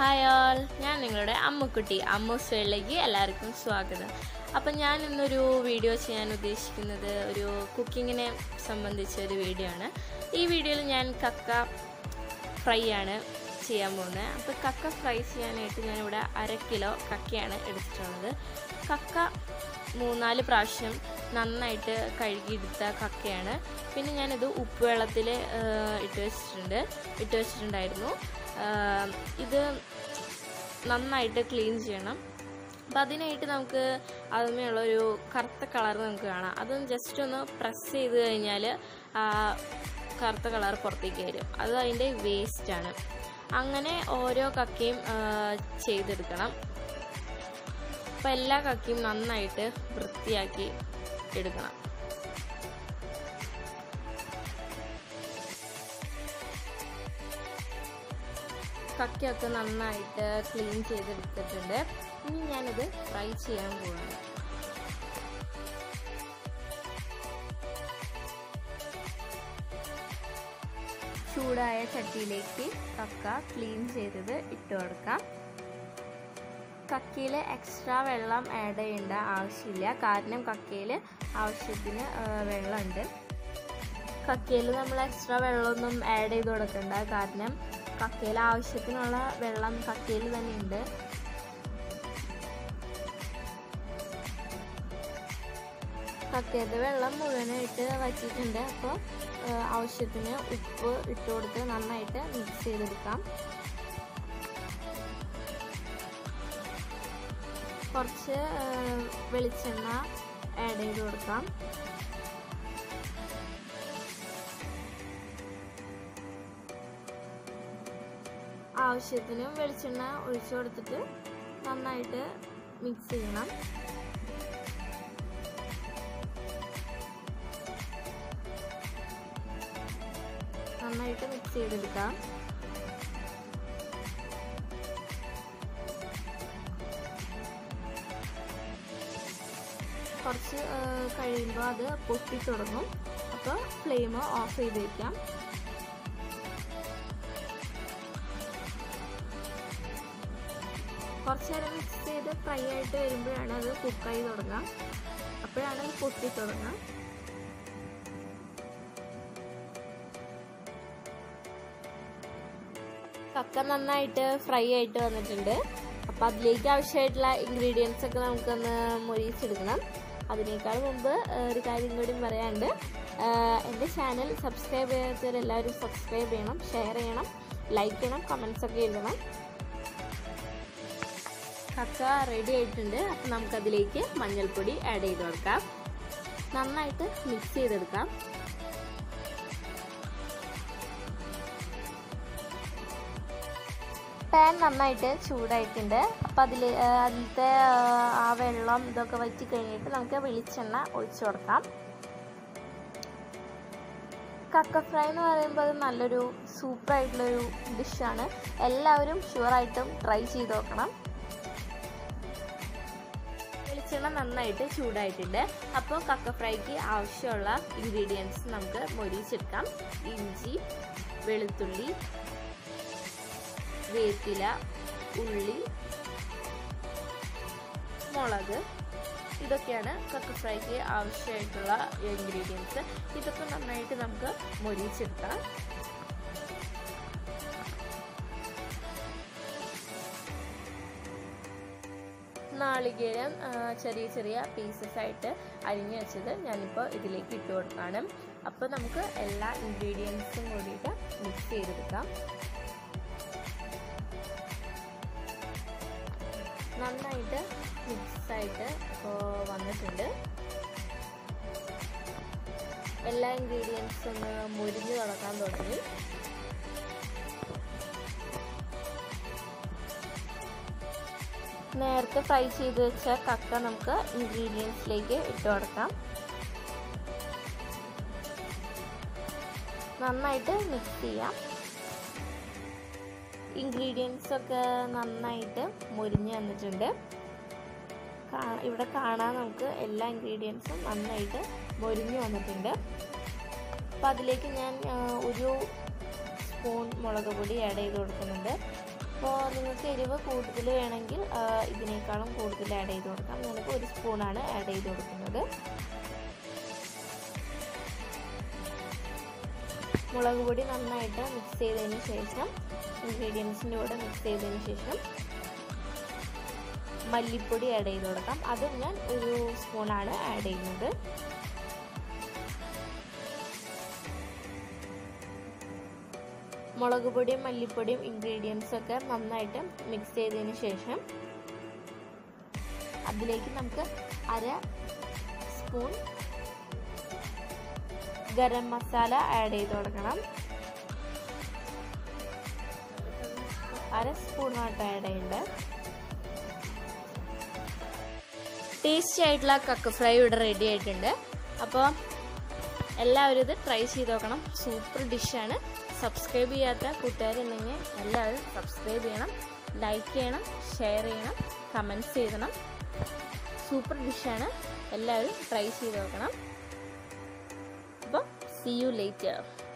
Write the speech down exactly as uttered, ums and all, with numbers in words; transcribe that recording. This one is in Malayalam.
ഹായ് ഓൾ, ഞാൻ നിങ്ങളുടെ അമ്മുക്കുട്ടി. അമ്മൂസ് വേൾഡിലേക്ക് എല്ലാവർക്കും സ്വാഗതം. അപ്പം ഞാൻ ഇന്നൊരു വീഡിയോ ചെയ്യാൻ ഉദ്ദേശിക്കുന്നത് ഒരു കുക്കിങ്ങിനെ സംബന്ധിച്ച ഒരു വീഡിയോ ആണ്. ഈ വീഡിയോയിൽ ഞാൻ കക്ക ഫ്രൈ ആണ് ചെയ്യാൻ പോകുന്നത്. അപ്പോൾ കക്ക ഫ്രൈ ചെയ്യാനായിട്ട് ഞാനിവിടെ അര കിലോ കക്കയാണ് എടുത്തിട്ടുള്ളത്. കക്ക മൂന്നാല് പ്രാവശ്യം നന്നായിട്ട് കഴുകിയെടുത്ത കക്കയാണ്. പിന്നെ ഞാനിത് ഉപ്പുവെള്ളത്തിൽ ഇട്ട് വെച്ചിട്ടുണ്ട് ഇട്ട് വെച്ചിട്ടുണ്ടായിരുന്നു ഇത് നന്നായിട്ട് ക്ലീൻ ചെയ്യണം. അപ്പം അതിനായിട്ട് നമുക്ക് അതുമേയുള്ളൊരു കറുത്ത കളർ നമുക്ക് കാണാം. അതൊന്ന് ജസ്റ്റ് ഒന്ന് പ്രസ് ചെയ്ത് കഴിഞ്ഞാൽ ആ കറുത്ത കളർ പുറത്തേക്ക് വരും. അത് അതിൻ്റെ വേസ്റ്റാണ്. അങ്ങനെ ഓരോ കക്കയും ചെയ്തെടുക്കണം. അപ്പം എല്ലാ കക്കയും നന്നായിട്ട് വൃത്തിയാക്കി എടുക്കണം. കക്കയൊക്കെ നന്നായിട്ട് ക്ലീൻ ചെയ്തെടുത്തിട്ടുണ്ട്. ഇനി ഞാനിത് ഫ്രൈ ചെയ്യാൻ പോവാണ്. ചൂടായ ചട്ടിയിലേക്ക് കക്ക ക്ലീൻ ചെയ്തത് ഇട്ട് കൊടുക്കാം. കക്കയിൽ എക്സ്ട്രാ വെള്ളം ആഡ് ചെയ്യേണ്ട ആവശ്യമില്ല, കാരണം കക്കയിൽ ആവശ്യത്തിന് വെള്ളമുണ്ട്. കക്കയിൽ നമ്മൾ എക്സ്ട്രാ വെള്ളമൊന്നും ആഡ് ചെയ്ത് കൊടുക്കണ്ട, കാരണം കക്കയിൽ ആവശ്യത്തിനുള്ള വെള്ളം കക്കയിൽ തന്നെ ഉണ്ട്. കക്കയുടെ വെള്ളം മുഴുവനായിട്ട് വറ്റിയിട്ടുണ്ട്. അപ്പോൾ ആവശ്യത്തിന് ഉപ്പ് ഇട്ട് കൊടുത്ത് നന്നായിട്ട് മിക്സ് ചെയ്തെടുക്കാം. കുറച്ച് വെളിച്ചെണ്ണ ആഡ് ചെയ്ത് കൊടുക്കാം. ആവശ്യത്തിന് വെളിച്ചെണ്ണ ഒഴിച്ചു കൊടുത്തിട്ട് നന്നായിട്ട് മിക്സ് ചെയ്യണം. നന്നായിട്ട് മിക്സ് ചെയ്തെടുക്കാം. കുറച്ച് കഴിയുമ്പോൾ അത് പൊട്ടി തുടങ്ങും. അപ്പോൾ ഫ്ലെയിം ഓഫ് ചെയ്ത് വയ്ക്കാം. കുറച്ച് നേരം മിക്സ് ചെയ്ത് ഫ്രൈ ആയിട്ട് വരുമ്പോഴാണ് അത് കുക്കായി തുടങ്ങുക. അപ്പോഴാണ് അത് പൊട്ടി തുടങ്ങുക. കക്ക നന്നായിട്ട് ഫ്രൈ ആയിട്ട് വന്നിട്ടുണ്ട്. അപ്പം അതിലേക്ക് ആവശ്യമായിട്ടുള്ള ഇൻഗ്രീഡിയൻസ് ഒക്കെ നമുക്കൊന്ന് മൊരിയിച്ചെടുക്കണം. അതിനേക്കാൾ മുമ്പ് ഒരു കാര്യം കൂടി പറയാനുണ്ട്. എൻ്റെ ചാനൽ സബ്സ്ക്രൈബ് ചെയ്യാത്തവരെല്ലാവരും സബ്സ്ക്രൈബ് ചെയ്യണം, ഷെയർ ചെയ്യണം, ലൈക്ക് ചെയ്യണം, കമൻസ് ഒക്കെ എഴുതണം. കക്ക റെഡി ആയിട്ടുണ്ട്. അപ്പം നമുക്കതിലേക്ക് മഞ്ഞൾപ്പൊടി ആഡ് ചെയ്ത് കൊടുക്കാം. നന്നായിട്ട് മിക്സ് ചെയ്തെടുക്കാം. പാൻ നന്നായിട്ട് ചൂടായിട്ടുണ്ട്. അപ്പം അതിൽ അതിലത്തെ ആ വെള്ളം ഇതൊക്കെ വറ്റി കഴിഞ്ഞിട്ട് നമുക്ക് വെളിച്ചെണ്ണ ഒഴിച്ചു കൊടുക്കാം. കക്ക ഫ്രൈ എന്ന് പറയുമ്പോൾ അത് നല്ലൊരു സൂപ്പറായിട്ടുള്ളൊരു ഡിഷാണ്. എല്ലാവരും ഷുവറായിട്ടും ട്രൈ ചെയ്ത് നോക്കണം. വെളിച്ചെണ്ണ നന്നായിട്ട് ചൂടായിട്ടുണ്ട്. അപ്പോൾ കക്ക ഫ്രൈക്ക് ആവശ്യമുള്ള ഇൻഗ്രീഡിയൻസ് നമുക്ക് മൊരിയിച്ചെടുക്കാം. ഇഞ്ചി, വെളുത്തുള്ളി, വേപ്പില, ഉള്ളി, മുളക്, ഇതൊക്കെയാണ് കക്ക ഫ്രൈക്ക് ആവശ്യമായിട്ടുള്ള ഇൻഗ്രീഡിയൻസ്. ഇതൊക്കെ നന്നായിട്ട് നമുക്ക് മൊരിയിച്ചെടുക്കാം. നാളികേരം ചെറിയ ചെറിയ പീസസ് ആയിട്ട് അരിഞ്ഞു വെച്ചത് ഞാനിപ്പോൾ ഇതിലേക്ക് ഇട്ട് കൊടുക്കണം. അപ്പോൾ നമുക്ക് എല്ലാ ഇൻഗ്രീഡിയൻസും കൂടിയിട്ട് മിക്സ് ചെയ്തെടുക്കാം. നന്നായിട്ട് മിക്സായിട്ട് വന്നിട്ടുണ്ട്. എല്ലാ ഇൻഗ്രീഡിയൻസും ഒന്ന് മുരിഞ്ഞ് തുടങ്ങാൻ തുടങ്ങി. നേരത്തെ ഫ്രൈ ചെയ്ത് വെച്ച കക്ക നമുക്ക് ഇൻഗ്രീഡിയൻസിലേക്ക് ഇട്ട് കൊടുക്കാം. നന്നായിട്ട് മിക്സ് ചെയ്യാം. ഇൻഗ്രീഡിയൻസ് ഒക്കെ നന്നായിട്ട് മുരിഞ്ഞ് വന്നിട്ടുണ്ട്. ഇവിടെ കാണാൻ നമുക്ക് എല്ലാ ഇൻഗ്രീഡിയൻസും നന്നായിട്ട് മുരിഞ്ഞ് വന്നിട്ടുണ്ട്. അപ്പോൾ അതിലേക്ക് ഞാൻ ഒരു സ്പൂൺ മുളക് പൊടി ആഡ് ചെയ്ത് കൊടുക്കുന്നുണ്ട്. അപ്പോൾ നിങ്ങൾക്ക് എരിവ് കൂടുതൽ വേണമെങ്കിൽ ഇതിനേക്കാളും കൂടുതൽ ആഡ് ചെയ്ത് കൊടുക്കാം. ഞാനിപ്പോൾ ഒരു സ്പൂണാണ് ആഡ് ചെയ്ത് കൊടുക്കുന്നത്. മുളക് പൊടി നന്നായിട്ട് മിക്സ് ചെയ്തതിന് ശേഷം ഇൻഗ്രീഡിയൻസിൻ്റെ കൂടെ മിക്സ് ചെയ്തതിന് ശേഷം മല്ലിപ്പൊടി ആഡ് ചെയ്ത് കൊടുക്കാം. അതും ഞാൻ ഒരു സ്പൂണാണ് ആഡ് ചെയ്യുന്നത്. മുളക് പൊടിയും മല്ലിപ്പൊടിയും ഇൻഗ്രീഡിയൻസ് ഒക്കെ നന്നായിട്ട് മിക്സ് ചെയ്തതിന് ശേഷം അതിലേക്ക് നമുക്ക് അര സ്പൂൺ ഗരം മസാല ആഡ് ചെയ്ത് കൊടുക്കണം. അര സ്പൂണായിട്ട് ആഡ് ചെയ്യേണ്ടത്. ടേസ്റ്റി ആയിട്ടുള്ള കക്ക് ഫ്രൈ ഇവിടെ റെഡി ആയിട്ടുണ്ട്. അപ്പോൾ എല്ലാവരും ഇത് ട്രൈ ചെയ്ത് നോക്കണം. സൂപ്പർ ഡിഷാണ്. സബ്സ്ക്രൈബ് ചെയ്യാത്ത കൂട്ടുകാരുണ്ടെങ്കിൽ എല്ലാവരും സബ്സ്ക്രൈബ് ചെയ്യണം, ലൈക്ക് ചെയ്യണം, ഷെയർ ചെയ്യണം, കമൻറ്റ്സ് ചെയ്യണം. സൂപ്പർ ഡിഷാണ്. എല്ലാവരും ട്രൈ ചെയ്ത് നോക്കണം. അപ്പോൾ see you later.